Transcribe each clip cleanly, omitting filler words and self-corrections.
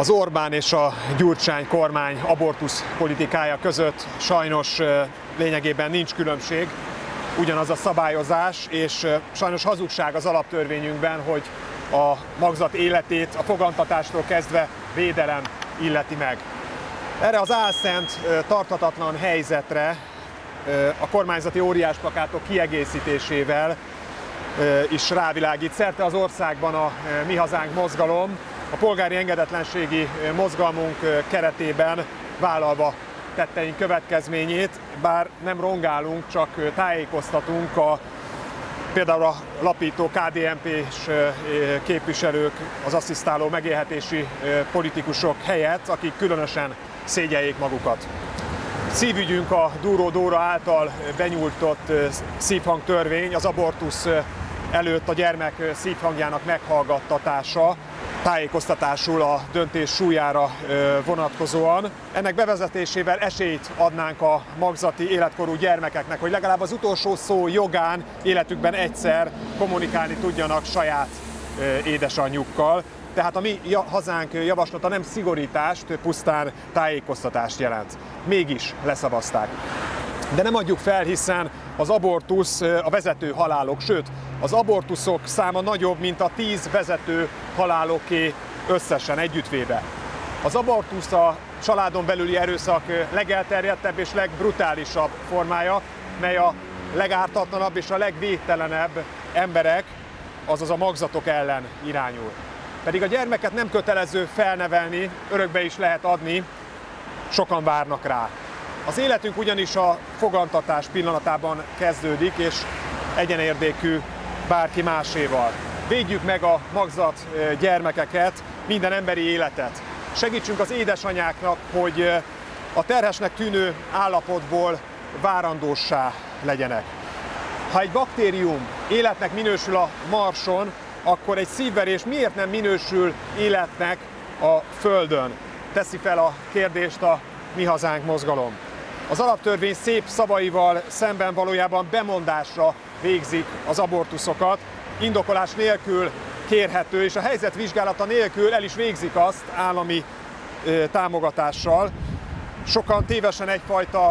Az Orbán és a Gyurcsány kormány abortusz politikája között sajnos lényegében nincs különbség, ugyanaz a szabályozás, és sajnos hazugság az alaptörvényünkben, hogy a magzat életét a fogantatástól kezdve védelem illeti meg. Erre az álszent, tarthatatlan helyzetre a kormányzati óriásplakátok kiegészítésével is rávilágít szerte az országban a Mi Hazánk mozgalom, a polgári engedetlenségi mozgalmunk keretében vállalva tetteink következményét, bár nem rongálunk, csak tájékoztatunk például a lapító KDNP-s képviselők, az asszisztáló megélhetési politikusok helyett, akik különösen szégyeljék magukat. Szívügyünk a Dúró Dóra által benyújtott szívhangtörvény, az abortusz előtt a gyermek szívhangjának meghallgattatása, tájékoztatásul a döntés súlyára vonatkozóan. Ennek bevezetésével esélyt adnánk a magzati életkorú gyermekeknek, hogy legalább az utolsó szó jogán életükben egyszer kommunikálni tudjanak saját édesanyjukkal. Tehát a Mi Hazánk javaslata nem szigorítást, pusztán tájékoztatást jelent. Mégis leszavazták. De nem adjuk fel, hiszen az abortusz a vezető halálok, sőt, az abortuszok száma nagyobb, mint a 10 vezető haláloké összesen együttvéve. Az abortusz a családon belüli erőszak legelterjedtebb és legbrutálisabb formája, mely a legártatlanabb és a legvédtelenebb emberek, azaz a magzatok ellen irányul. Pedig a gyermeket nem kötelező felnevelni, örökbe is lehet adni, sokan várnak rá. Az életünk ugyanis a fogantatás pillanatában kezdődik, és egyenérdékű bárki máséval. Védjük meg a magzat gyermekeket, minden emberi életet. Segítsünk az édesanyáknak, hogy a terhesnek tűnő állapotból várandóssá legyenek. Ha egy baktérium életnek minősül a Marson, akkor egy szívverés miért nem minősül életnek a Földön? Teszi fel a kérdést a Mi Hazánk mozgalom. Az alaptörvény szép szavaival szemben valójában bemondásra végzik az abortuszokat, indokolás nélkül kérhető, és a helyzet vizsgálata nélkül el is végzik azt állami támogatással. Sokan tévesen egyfajta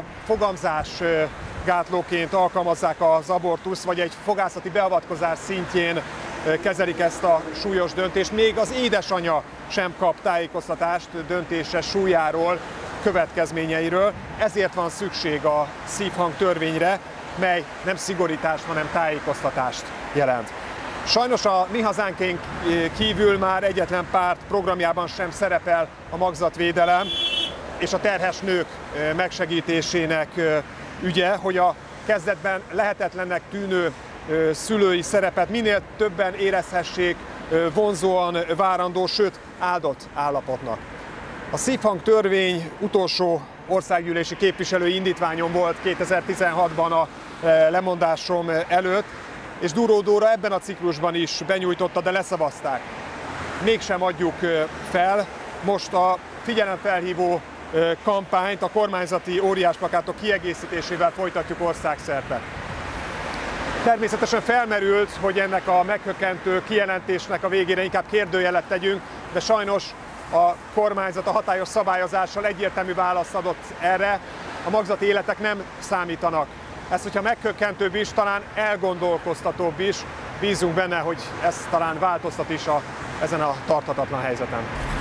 fogamzásgátlóként alkalmazzák az abortuszt, vagy egy fogászati beavatkozás szintjén kezelik ezt a súlyos döntést. Még az édesanya sem kap tájékoztatást döntése súlyáról, következményeiről. Ezért van szükség a szívhangtörvényre, mely nem szigorítást, hanem tájékoztatást jelent. Sajnos a Mi Hazánkén kívül már egyetlen párt programjában sem szerepel a magzatvédelem és a terhes nők megsegítésének ügye, hogy a kezdetben lehetetlennek tűnő szülői szerepet minél többen érezhessék vonzóan, várandó, sőt áldott állapotnak. A szívhangtörvény utolsó országgyűlési képviselői indítványom volt 2016-ban a lemondásom előtt, és Dúró Dóra ebben a ciklusban is benyújtotta, de leszavazták. Mégsem adjuk fel. Most a figyelemfelhívó kampányt a kormányzati óriásplakátok kiegészítésével folytatjuk országszerte. Természetesen felmerült, hogy ennek a meghökkentő kijelentésnek a végére inkább kérdőjelet tegyünk, de sajnos a kormányzat a hatályos szabályozással egyértelmű választ adott erre, a magzati életek nem számítanak. Ez, hogyha meghökkentőbb is, talán elgondolkoztatóbb is, bízunk benne, hogy ez talán változtat is ezen a tarthatatlan helyzeten.